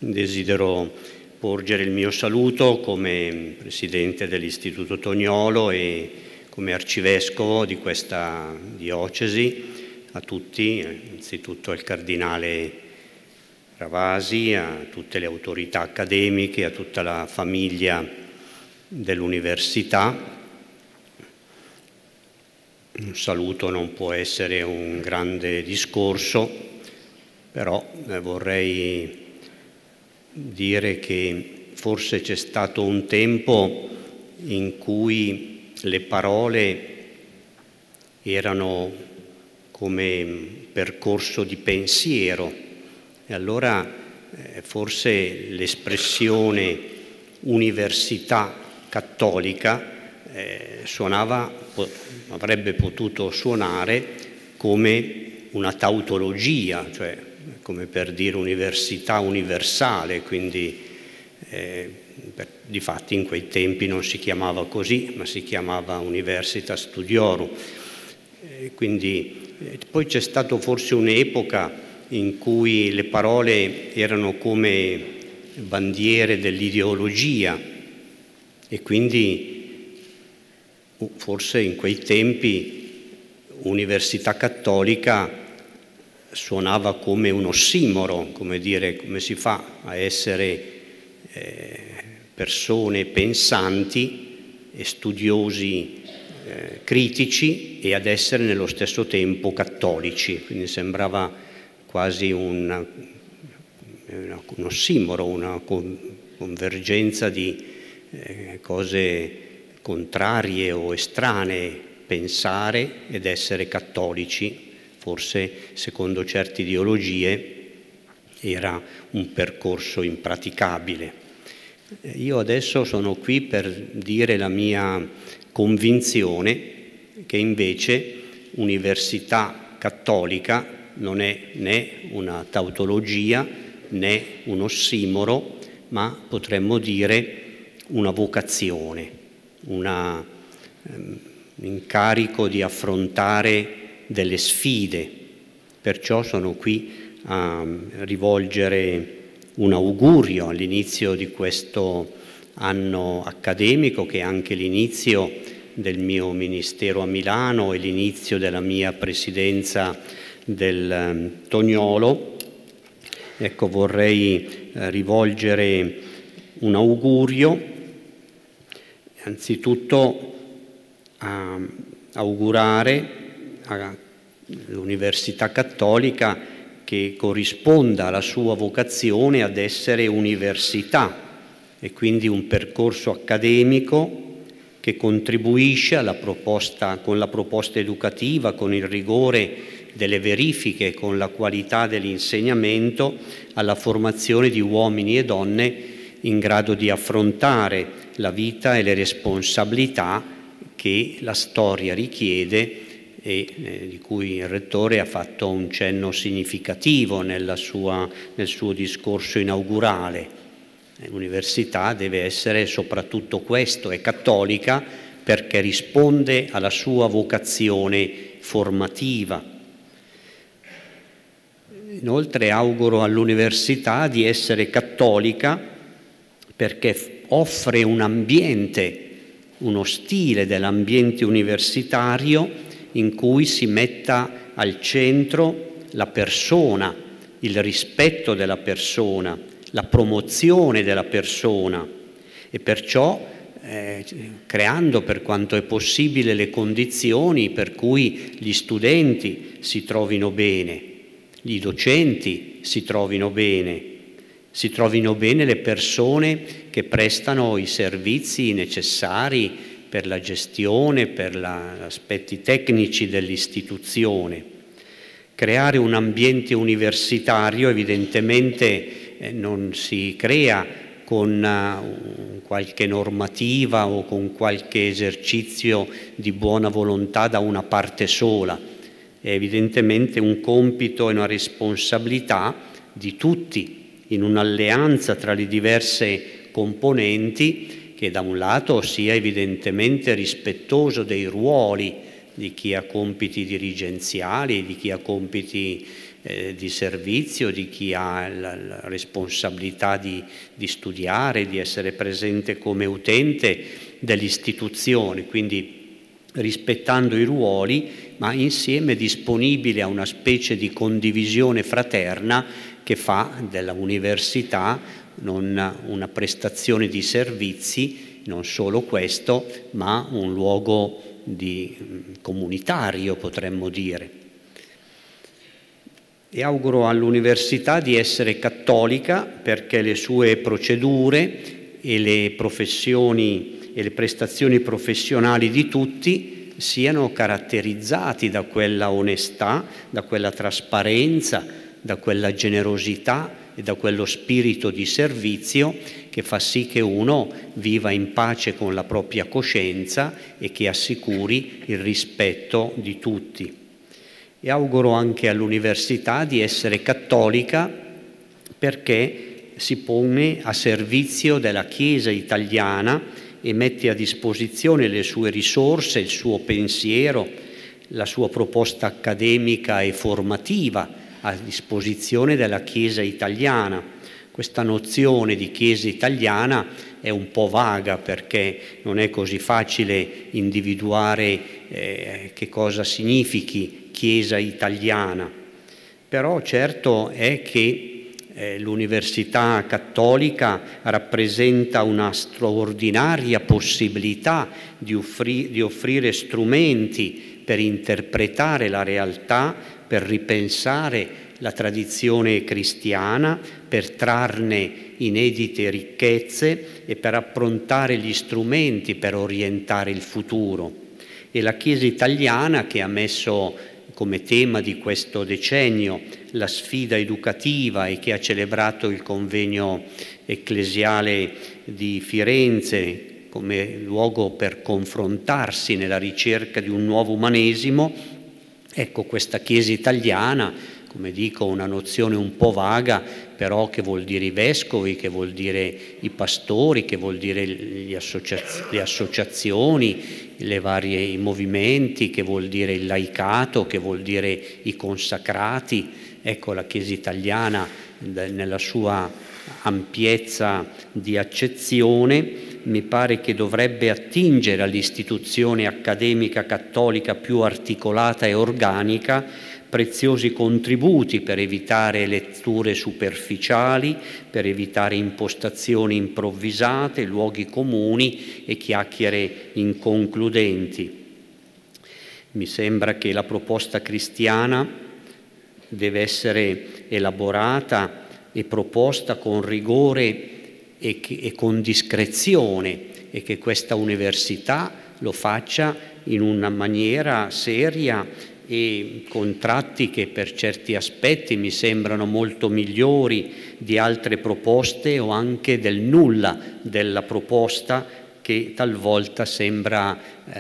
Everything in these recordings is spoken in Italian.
Desidero porgere il mio saluto come Presidente dell'Istituto Toniolo e come Arcivescovo di questa diocesi a tutti, innanzitutto al Cardinale Ravasi, a tutte le autorità accademiche, a tutta la famiglia dell'Università. Un saluto non può essere un grande discorso, però vorrei dire che forse c'è stato un tempo in cui le parole erano come percorso di pensiero e allora forse l'espressione università cattolica avrebbe potuto suonare come una tautologia, cioè come per dire università universale, quindi difatti in quei tempi non si chiamava così, ma si chiamava Universitas Studiorum. Poi c'è stata forse un'epoca in cui le parole erano come bandiere dell'ideologia e quindi forse in quei tempi Università Cattolica suonava come un ossimoro, come dire, come si fa a essere persone pensanti e studiosi critici e ad essere nello stesso tempo cattolici. Quindi sembrava quasi un ossimoro, una convergenza di cose contrarie o estranee, pensare ed essere cattolici. Forse, secondo certe ideologie, era un percorso impraticabile. Io adesso sono qui per dire la mia convinzione che invece Università Cattolica non è né una tautologia né un ossimoro, ma potremmo dire una vocazione, un incarico di affrontare delle sfide. Perciò sono qui a rivolgere un augurio all'inizio di questo anno accademico, che è anche l'inizio del mio ministero a Milano e l'inizio della mia presidenza del Toniolo. Ecco, vorrei rivolgere un augurio, anzitutto a augurare all'Università Cattolica che corrisponda alla sua vocazione ad essere università e quindi un percorso accademico che contribuisce con la proposta educativa, con il rigore delle verifiche, con la qualità dell'insegnamento, alla formazione di uomini e donne in grado di affrontare la vita e le responsabilità che la storia richiede e di cui il Rettore ha fatto un cenno significativo nel suo discorso inaugurale. L'università deve essere soprattutto questo, è cattolica perché risponde alla sua vocazione formativa. Inoltre auguro all'università di essere cattolica perché offre un ambiente, uno stile dell'ambiente universitario in cui si metta al centro la persona, il rispetto della persona, la promozione della persona e perciò creando per quanto è possibile le condizioni per cui gli studenti si trovino bene, i docenti si trovino bene le persone che prestano i servizi necessari per la gestione, per gli aspetti tecnici dell'istituzione. Creare un ambiente universitario evidentemente non si crea con qualche normativa o con qualche esercizio di buona volontà da una parte sola. È evidentemente un compito e una responsabilità di tutti, in un'alleanza tra le diverse componenti, che da un lato sia evidentemente rispettoso dei ruoli di chi ha compiti dirigenziali, di chi ha compiti di servizio, di chi ha la responsabilità di studiare, di essere presente come utente dell'istituzione, quindi rispettando i ruoli, ma insieme disponibile a una specie di condivisione fraterna che fa della università non una prestazione di servizi, non solo questo, ma un luogo comunitario, potremmo dire. E auguro all'università di essere cattolica, perché le sue procedure e le professioni e le prestazioni professionali di tutti siano caratterizzati da quella onestà, da quella trasparenza, da quella generosità e da quello spirito di servizio che fa sì che uno viva in pace con la propria coscienza e che assicuri il rispetto di tutti. E auguro anche all'università di essere cattolica, perché si pone a servizio della Chiesa italiana e mette a disposizione le sue risorse, il suo pensiero, la sua proposta accademica e formativa a disposizione della Chiesa italiana. Questa nozione di Chiesa italiana è un po' vaga, perché non è così facile individuare che cosa significhi Chiesa italiana, però certo è che l'Università Cattolica rappresenta una straordinaria possibilità di offrire strumenti per interpretare la realtà, per ripensare la tradizione cristiana, per trarne inedite ricchezze e per approntare gli strumenti per orientare il futuro. E la Chiesa italiana, che ha messo come tema di questo decennio la sfida educativa e che ha celebrato il convegno ecclesiale di Firenze come luogo per confrontarsi nella ricerca di un nuovo umanesimo, ecco, questa Chiesa italiana, come dico, una nozione un po' vaga, però che vuol dire i vescovi, che vuol dire i pastori, che vuol dire le associazioni, i movimenti, che vuol dire il laicato, che vuol dire i consacrati. Ecco, la Chiesa italiana nella sua ampiezza di accezione mi pare che dovrebbe attingere all'istituzione accademica cattolica più articolata e organica preziosi contributi per evitare letture superficiali, per evitare impostazioni improvvisate, luoghi comuni e chiacchiere inconcludenti. Mi sembra che la proposta cristiana deve essere elaborata e proposta con rigore e con discrezione, e che questa università lo faccia in una maniera seria e con tratti che per certi aspetti mi sembrano molto migliori di altre proposte, o anche del nulla della proposta che talvolta sembra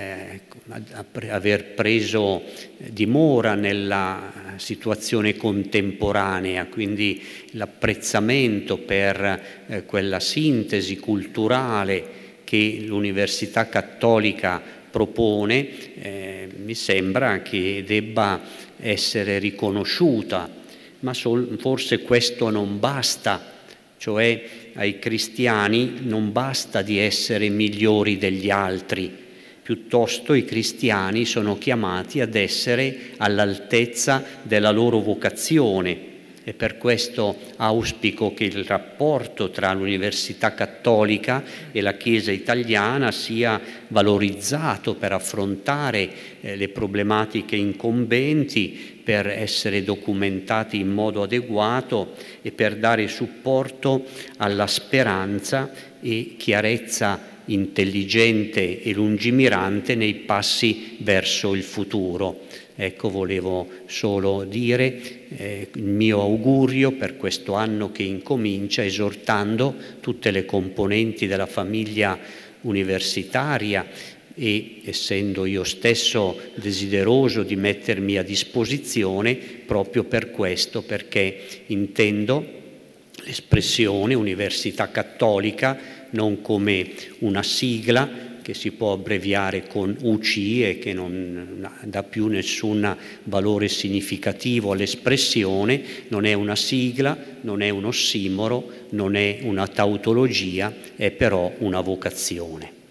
aver preso dimora nella situazione contemporanea. Quindi l'apprezzamento per quella sintesi culturale che l'Università Cattolica propone mi sembra che debba essere riconosciuta, ma forse questo non basta, cioè ai cristiani non basta di essere migliori degli altri, piuttosto i cristiani sono chiamati ad essere all'altezza della loro vocazione. E per questo auspico che il rapporto tra l'Università Cattolica e la Chiesa italiana sia valorizzato per affrontare le problematiche incombenti, per essere documentati in modo adeguato e per dare supporto alla speranza e chiarezza intelligente e lungimirante nei passi verso il futuro. Ecco, volevo solo dire il mio augurio per questo anno che incomincia, esortando tutte le componenti della famiglia universitaria e essendo io stesso desideroso di mettermi a disposizione proprio per questo, perché intendo l'espressione Università Cattolica non come una sigla che si può abbreviare con UC e che non dà più nessun valore significativo all'espressione, non è una sigla, non è un ossimoro, non è una tautologia, è però una vocazione.